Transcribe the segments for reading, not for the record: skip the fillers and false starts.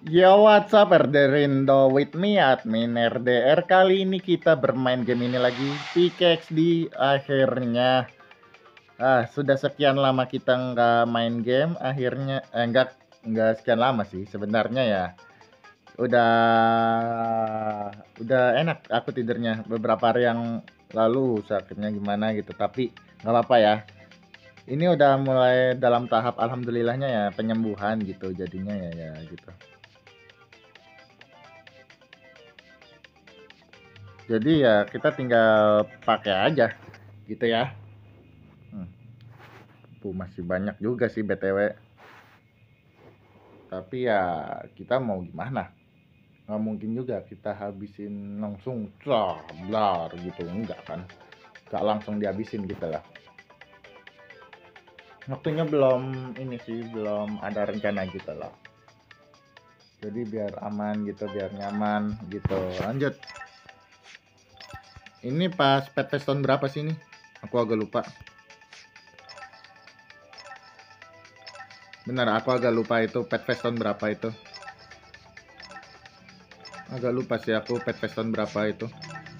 Yo, what's up, Erderindo with me, admin RDR. Kali ini kita bermain game ini lagi, PKXD. Akhirnya, sudah sekian lama kita nggak main game. Akhirnya, nggak sekian lama sih. Sebenarnya ya, udah, udah enak aku tidurnya. Beberapa hari yang lalu sakitnya gimana gitu. Tapi nggak apa-apa ya. Ini udah mulai dalam tahap alhamdulillahnya ya penyembuhan gitu. Jadinya ya gitu. Jadi ya kita tinggal pakai aja gitu ya. Hmm. Masih banyak juga sih BTW. Tapi ya kita mau gimana? Nggak mungkin juga kita habisin langsung blar gitu, enggak kan? Nggak langsung dihabisin gitu lah. Waktunya belum ini sih, belum ada rencana gitu loh. Jadi biar aman gitu, biar nyaman gitu. Lanjut. Ini pas pet tahun berapa sih ini? Aku agak lupa. Benar, aku agak lupa itu pet tahun berapa itu. Agak lupa sih aku pet tahun berapa itu.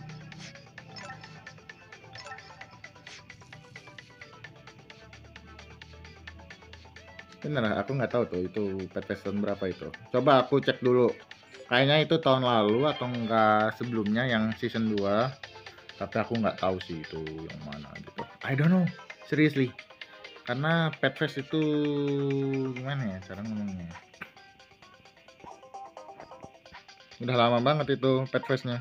Bener, aku nggak tahu tuh itu pet tahun berapa itu. Coba aku cek dulu. Kayaknya itu tahun lalu atau enggak sebelumnya yang season 2. Tapi aku nggak tahu sih itu yang mana gitu. I don't know. Seriously. Karena pet fest itu gimana ya cara ngomongnya. Udah lama banget itu pet festnya.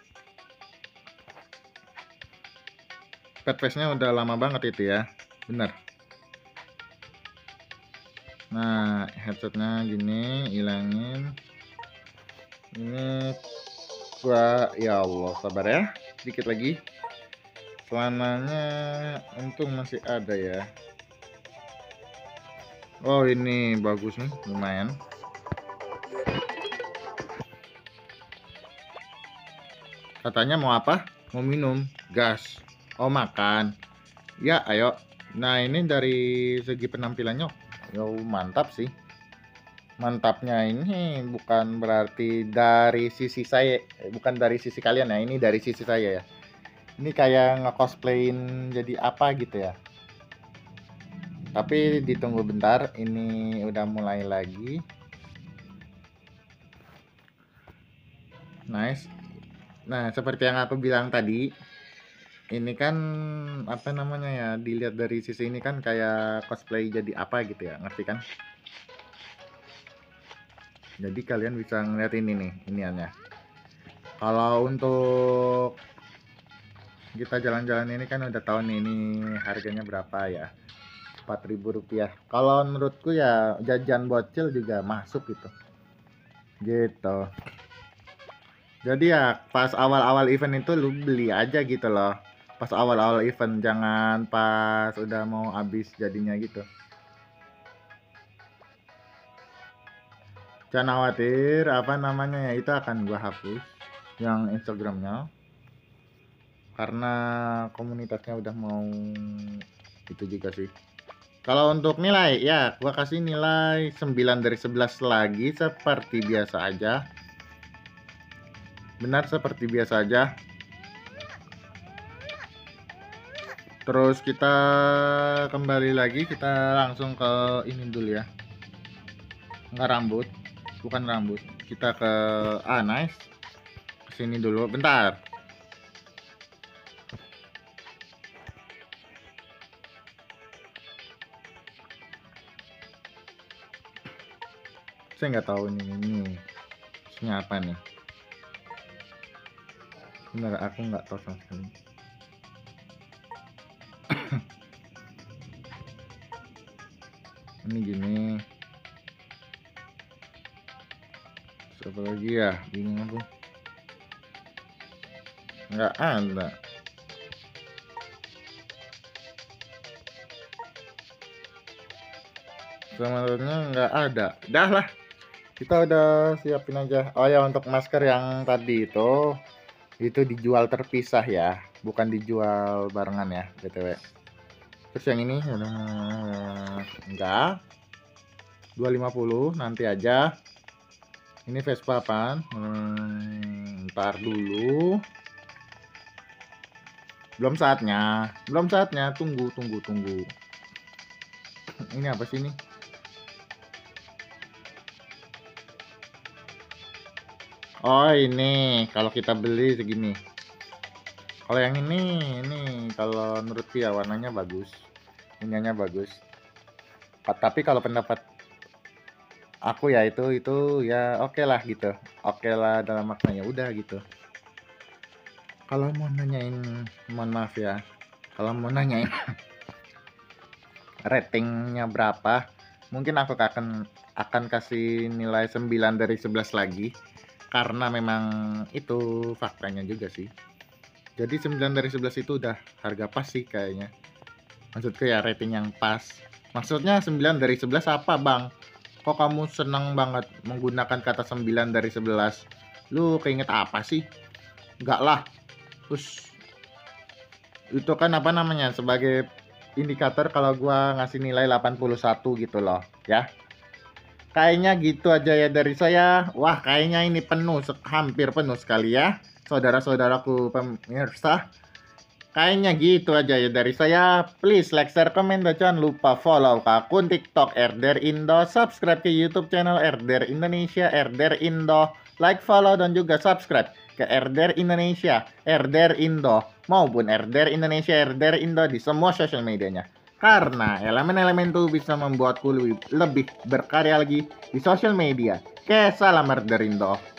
Pet festnya udah lama banget itu ya. Bener. Nah, headsetnya gini, hilangin. Ini gua, ya Allah, sabar ya. Sedikit lagi. Celananya untung masih ada ya. Oh, ini bagus nih, lumayan. Katanya mau apa? Mau minum, gas. Oh, makan. Ya, ayo. Nah, ini dari segi penampilannya, yo mantap sih. Mantapnya ini bukan berarti dari sisi saya, bukan dari sisi kalian ya. Ini dari sisi saya ya. Ini kayak nge-cosplayin jadi apa gitu ya. Tapi ditunggu bentar, ini udah mulai lagi. Nice. Nah, seperti yang aku bilang tadi, ini kan apa namanya ya, dilihat dari sisi ini kan kayak cosplay jadi apa gitu ya, ngerti kan? Jadi kalian bisa ngeliat ini nih, iniannya. Kalau untuk kita jalan-jalan ini kan udah tahu nih ini harganya berapa ya. Rp4.000. Kalau menurutku ya jajan bocil juga masuk gitu. Gitu. Jadi ya pas awal-awal event itu lu beli aja gitu loh. Pas awal-awal event, jangan pas udah mau habis jadinya gitu. Jangan khawatir, apa namanya ya, itu akan gua hapus yang Instagramnya karena komunitasnya udah mau itu juga sih. Kalau untuk nilai ya gua kasih nilai 9 dari 11 lagi seperti biasa aja. Benar seperti biasa aja. Terus kita kembali lagi, kita langsung ke ini dulu ya. Enggak rambut, bukan rambut. Kita ke nice. Kesini dulu, bentar. Saya nggak tahu ini isinya apa nih. Benar, aku nggak tahu sama sekali. Ini gini. Siapa lagi ya? Bingung aku. Nggak ada. Sebenarnya nggak ada. Dah lah. Kita udah siapin aja. Oh ya, untuk masker yang tadi itu dijual terpisah ya, bukan dijual barengan ya, BTW. Terus yang ini enggak 250 nanti aja. Ini Vespa apaan? Ntar dulu. Belum saatnya. Tunggu. Ini apa sih ini? Oh ini, kalau kita beli segini. Kalau yang ini kalau menurutku ya warnanya bagus. Ininya bagus. Tapi kalau pendapat aku ya itu ya oke lah gitu. Oke lah dalam maknanya udah gitu. Kalau mau nanyain, mohon maaf ya. Kalau mau nanyain ratingnya berapa, mungkin aku akan kasih nilai 9 dari 11 lagi. Karena memang itu faktanya juga sih. Jadi 9 dari 11 itu udah harga pas sih kayaknya. Maksudku ya rating yang pas. Maksudnya 9 dari 11 apa bang? Kok kamu senang banget menggunakan kata 9 dari 11? Lu keinget apa sih? Enggak lah. Terus itu kan apa namanya sebagai indikator kalau gua ngasih nilai 81 gitu loh ya. Kayaknya gitu aja ya dari saya. Wah, kayaknya ini penuh, hampir penuh sekali ya. Saudara-saudaraku pemirsa. Kayaknya gitu aja ya dari saya. Please like, share, komen, dan jangan lupa follow ke akun TikTok RDR Indo, subscribe ke YouTube channel RDR Indonesia, RDR Indo, like, follow, dan juga subscribe ke RDR Indonesia, RDR Indo, maupun RDR Indonesia, RDR Indo di semua sosial medianya. Karena elemen-elemen itu bisa membuatku lebih berkarya lagi di sosial media. Oke, salam RDR Indo.